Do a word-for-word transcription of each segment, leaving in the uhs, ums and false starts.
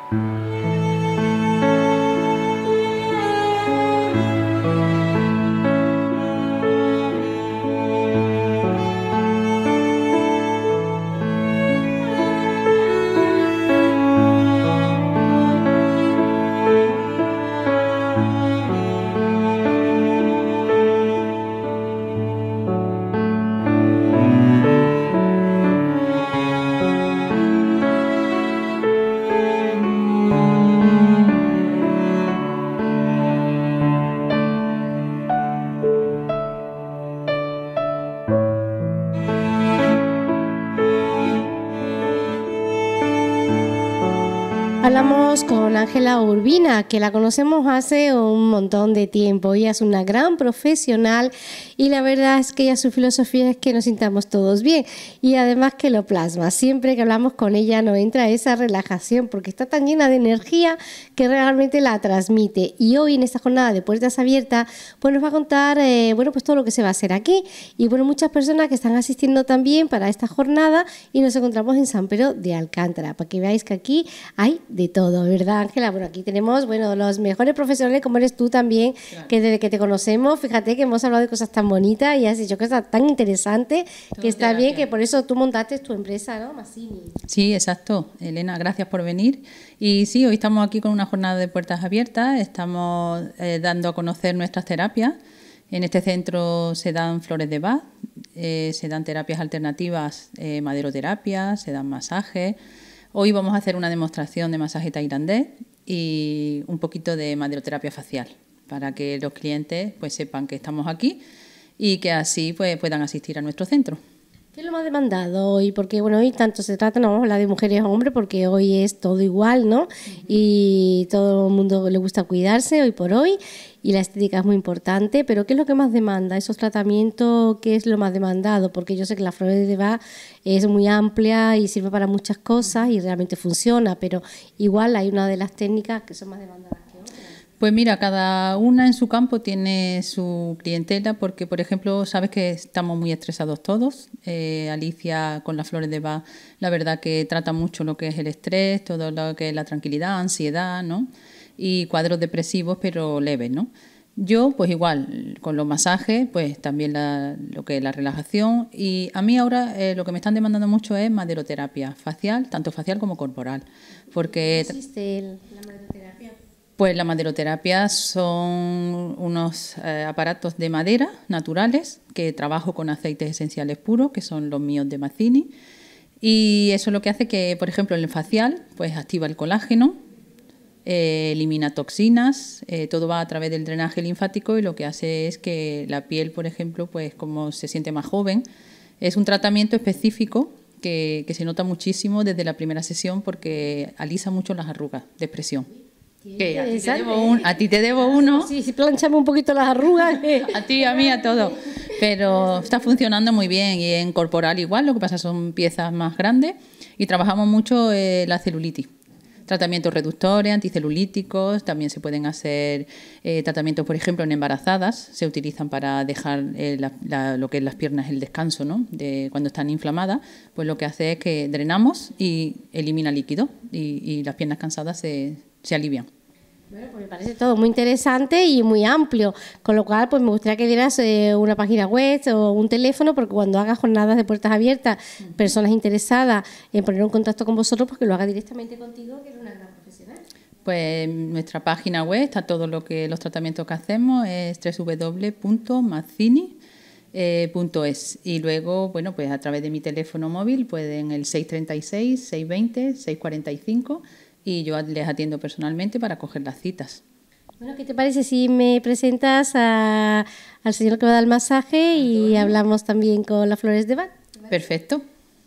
Hablamos con Ángela Urbina, que la conocemos hace un montón de tiempo. Ella es una gran profesional y la verdad es que ella, su filosofía es que nos sintamos todos bien y además que lo plasma. Siempre que hablamos con ella nos entra esa relajación porque está tan llena de energía que realmente la transmite. Y hoy en esta jornada de Puertas Abiertas pues nos va a contar eh, bueno, pues todo lo que se va a hacer aquí. Y bueno, muchas personas que están asistiendo también para esta jornada y nos encontramos en San Pedro de Alcántara, para que veáis que aquí hay de todo, ¿verdad, Ángela? Bueno, aquí tenemos, bueno, los mejores profesionales como eres tú también, claro, que desde que te conocemos, fíjate que hemos hablado de cosas tan bonitas y has dicho cosas tan interesantes, todo que está bien, que por eso tú montaste tu empresa, ¿no? Mazzini. Sí, exacto. Elena, gracias por venir. Y sí, hoy estamos aquí con una jornada de Puertas Abiertas, estamos eh, dando a conocer nuestras terapias. En este centro se dan flores de Bach, eh, se dan terapias alternativas, eh, maderoterapia, se dan masajes. Hoy vamos a hacer una demostración de masaje tailandés y un poquito de maderoterapia facial para que los clientes pues sepan que estamos aquí y que así pues puedan asistir a nuestro centro. ¿Qué es lo más demandado hoy? Porque bueno, hoy tanto se trata, no vamos a hablar de mujeres o hombres porque hoy es todo igual, ¿no? Uh-huh. Y todo el mundo le gusta cuidarse hoy por hoy y la estética es muy importante, pero ¿qué es lo que más demanda? ¿Esos tratamientos qué es lo más demandado? Porque yo sé que la flores de Bach es muy amplia y sirve para muchas cosas y realmente funciona, pero igual hay una de las técnicas que son más demandadas que otras. Pues mira, cada una en su campo tiene su clientela porque, por ejemplo, sabes que estamos muy estresados todos. Eh, Alicia con las flores de Bach, la verdad que trata mucho lo que es el estrés, todo lo que es la tranquilidad, ansiedad, ¿no? Y cuadros depresivos, pero leves, ¿no? Yo, pues igual, con los masajes, pues también la, lo que es la relajación. Y a mí ahora eh, lo que me están demandando mucho es maderoterapia facial, tanto facial como corporal. Porque ¿Qué existe el, la maderoterapia? Pues la maderoterapia son unos eh, aparatos de madera naturales que trabajo con aceites esenciales puros, que son los míos de Mazzini. Y eso es lo que hace que, por ejemplo, en el facial, pues activa el colágeno, eh, elimina toxinas, eh, todo va a través del drenaje linfático y lo que hace es que la piel, por ejemplo, pues como se siente más joven. Es un tratamiento específico que, que se nota muchísimo desde la primera sesión porque alisa mucho las arrugas de expresión. Que a ti, te debo un, a ti te debo uno. Sí, sí, planchame un poquito las arrugas. A ti, a mí, a todo. Pero está funcionando muy bien y en corporal igual, lo que pasa son piezas más grandes y trabajamos mucho eh, la celulitis. Tratamientos reductores, anticelulíticos, también se pueden hacer eh, tratamientos, por ejemplo, en embarazadas, se utilizan para dejar eh, la, la, lo que es las piernas, el descanso, ¿no? De cuando están inflamadas, pues lo que hace es que drenamos y elimina líquido y, y las piernas cansadas se, se alivian. Bueno, pues me parece todo muy interesante y muy amplio, con lo cual pues me gustaría que dieras eh, una página web o un teléfono, porque cuando hagas jornadas de puertas abiertas, uh-huh, personas interesadas en poner en contacto con vosotros, pues que lo haga directamente contigo, que eres una gran profesional. Pues nuestra página web está todo lo que los tratamientos que hacemos, es doble u doble u doble u punto mazzini punto es y luego, bueno, pues a través de mi teléfono móvil pueden el seis treinta y seis, seiscientos veinte, seiscientos cuarenta y cinco y yo les atiendo personalmente para coger las citas. Bueno, ¿qué te parece si me presentas a, al señor que va a dar el masaje y hablamos también con las flores de Bach? Perfecto.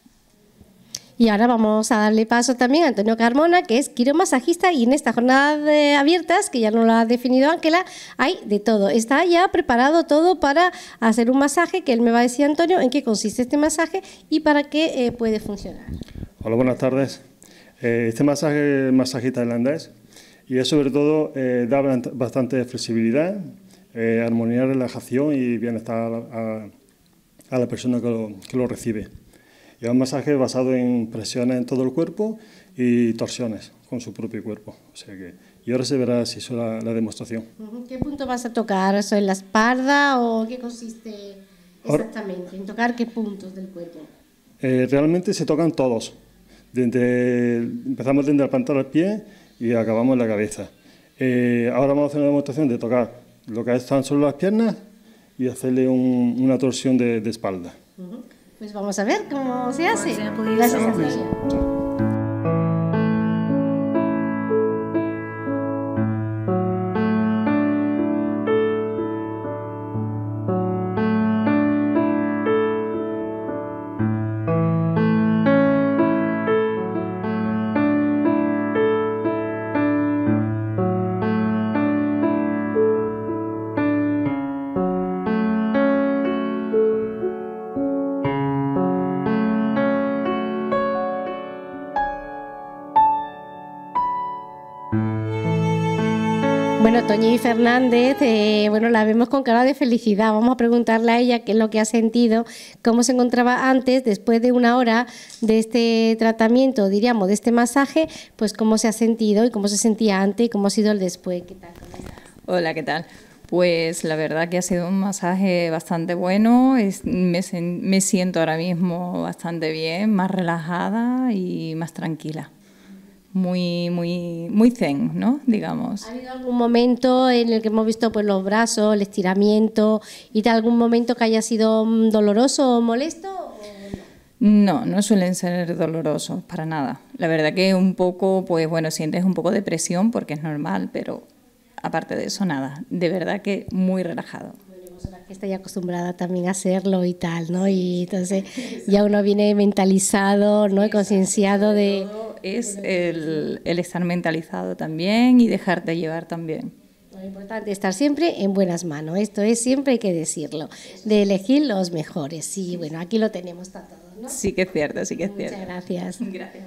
Y ahora vamos a darle paso también a Antonio Carmona, que es quiromasajista, y en esta jornada de abiertas, que ya nos lo ha definido Ángela, hay de todo. Está ya preparado todo para hacer un masaje, que él me va a decir, Antonio, en qué consiste este masaje y para qué eh, puede funcionar. Hola, buenas tardes. Este masaje es masaje tailandés y es sobre todo eh, da bastante flexibilidad, eh, armonía, relajación y bienestar a, a la persona que lo, que lo recibe. Y es un masaje basado en presiones en todo el cuerpo y torsiones, con su propio cuerpo. O sea que, y ahora se verá si hizo la, la demostración. ¿Qué punto vas a tocar? ¿Eso en la espalda o qué consiste exactamente? Ahora, ¿en tocar qué puntos del cuerpo? Eh, realmente se tocan todos. Desde, empezamos desde la planta del pie y acabamos en la cabeza. Eh, ahora vamos a hacer una demostración de tocar lo que están solo las piernas y hacerle un, una torsión de, de espalda. Uh-huh. Pues vamos a ver cómo se hace. Gracias, Antonia. Bueno, Toñi Fernández, eh, bueno, la vemos con cara de felicidad. Vamos a preguntarle a ella qué es lo que ha sentido, cómo se encontraba antes, después de una hora de este tratamiento, diríamos, de este masaje, pues cómo se ha sentido y cómo se sentía antes y cómo ha sido el después. ¿Qué tal? Hola, ¿qué tal? Pues la verdad que ha sido un masaje bastante bueno. Es, me, me siento ahora mismo bastante bien, más relajada y más tranquila. Muy, muy, muy zen, ¿no? Digamos. ¿Ha habido algún momento en el que hemos visto pues los brazos, el estiramiento y tal, algún momento que haya sido doloroso o molesto? ¿O no? No, no suelen ser dolorosos para nada. La verdad que un poco, pues bueno, sientes un poco de presión porque es normal, pero aparte de eso nada. De verdad que muy relajado. Que está ya acostumbrada también a hacerlo y tal, ¿no? Y entonces ya uno viene mentalizado, ¿no? Y concienciado de... Es el, el estar mentalizado también y dejarte llevar también. Lo importante es estar siempre en buenas manos, esto es, siempre hay que decirlo, de elegir los mejores. Y bueno, aquí lo tenemos para todos, ¿no? Sí que es cierto, sí que es cierto. Muchas gracias. Gracias.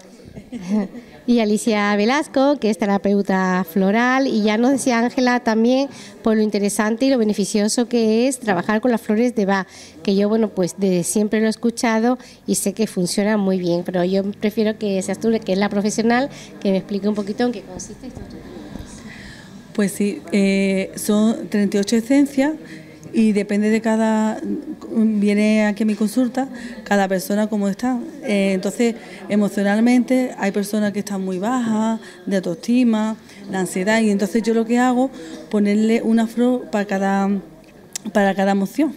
Y Alicia Velasco, que es terapeuta floral, y ya nos decía Ángela también por lo interesante y lo beneficioso que es trabajar con las flores de Bach, que yo, bueno, pues desde siempre lo he escuchado y sé que funciona muy bien, pero yo prefiero que seas tú, que es la profesional, que me explique un poquito en qué consiste esto. Pues sí, eh, son treinta y ocho esencias y depende de cada, viene aquí a mi consulta, cada persona cómo está. Eh, entonces, emocionalmente hay personas que están muy bajas, de autoestima, la ansiedad, y entonces yo lo que hago, ponerle una flor para cada, para cada emoción.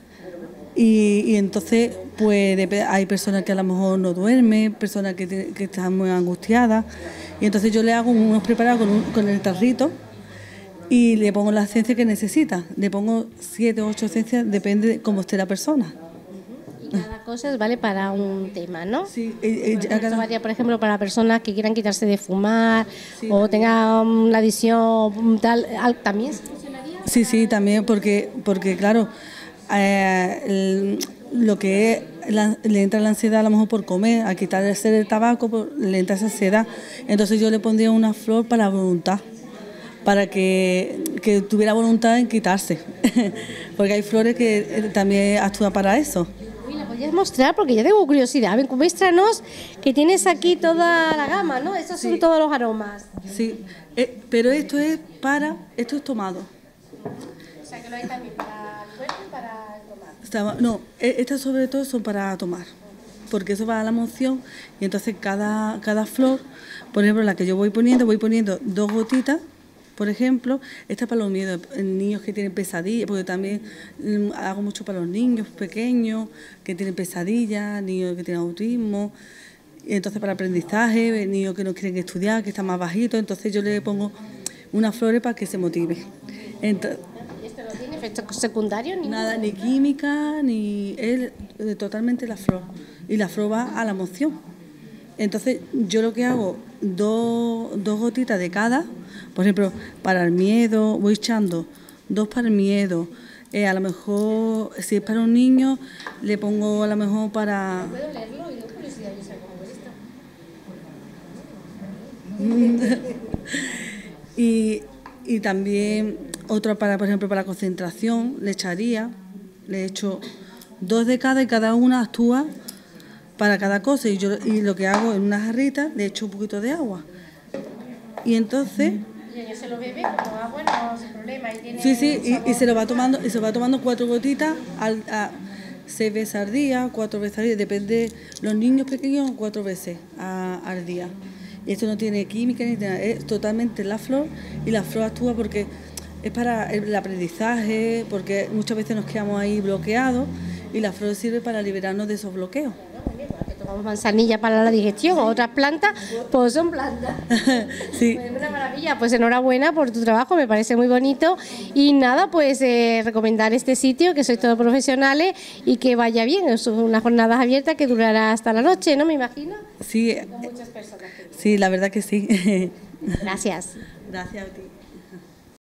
Y, y entonces, pues hay personas que a lo mejor no duermen, personas que, que están muy angustiadas, y entonces yo le hago unos preparados con, un, con el tarrito, y le pongo la esencia que necesita. Le pongo siete o ocho esencias, depende de cómo esté la persona. Y cada cosa vale para un tema, ¿no? Sí. Eh, eh, por, cada... varía, por ejemplo, para personas que quieran quitarse de fumar, sí, o tengan una adicción tal, ¿también funcionaría? Sí, sí, también, porque, porque claro, eh, el, lo que es, la, le entra la ansiedad a lo mejor por comer, a quitarse el tabaco, por, le entra esa ansiedad. Entonces yo le pondría una flor para la voluntad, para que, que tuviera voluntad en quitarse, porque hay flores que también actúan para eso. Uy, ¿la podrías mostrar? Porque ya tengo curiosidad. Ven, muéstranos que tienes aquí toda la gama, ¿no? Estos sí. Son todos los aromas. Sí, eh, pero esto es para, esto es tomado. O sea, que lo hay también para el cuerpo y para tomar. No, estas sobre todo son para tomar, porque eso va a la emoción, y entonces cada, cada flor, por ejemplo, la que yo voy poniendo, voy poniendo dos gotitas. Por ejemplo, esta es para los miedos, niños que tienen pesadillas, porque también hago mucho para los niños pequeños que tienen pesadillas, niños que tienen autismo, y entonces para aprendizaje, niños que no quieren estudiar, que están más bajitos, entonces yo le pongo unas flores para que se motive. Entonces, ¿y esto no tiene efectos secundarios? Ni nada, ni química, ni es totalmente la flor, y la flor va a la emoción. Entonces yo lo que hago, dos, dos gotitas de cada. Por ejemplo, para el miedo, voy echando dos para el miedo. Eh, a lo mejor, si es para un niño, le pongo a lo mejor para... ¿Puedo leerlo? Y de curiosidad, yo sé cómo es esto. y, y también otra para, por ejemplo, para concentración, le echaría, le echo dos de cada y cada una actúa para cada cosa. Y yo y lo que hago en una jarrita, le echo un poquito de agua. y entonces... Y ella se lo bebe como agua, no sin problema. Y tiene Sí, sí, sabor. y, y se lo va tomando, y se va tomando cuatro gotitas al, a, seis veces al día, cuatro veces al día, depende, los niños pequeños cuatro veces a, al día. Y esto no tiene química ni nada, es totalmente la flor, y la flor actúa porque es para el aprendizaje, porque muchas veces nos quedamos ahí bloqueados, y la flor sirve para liberarnos de esos bloqueos. Tomamos manzanilla para la digestión, otras plantas, pues son plantas. Sí. Pues una maravilla, pues enhorabuena por tu trabajo, me parece muy bonito. Y nada, pues eh, recomendar este sitio, que sois todos profesionales y que vaya bien. Son unas jornadas abiertas que durará hasta la noche, ¿no? Me imagino. Sí, Con muchas personas. sí, la verdad que sí. Gracias. Gracias a ti.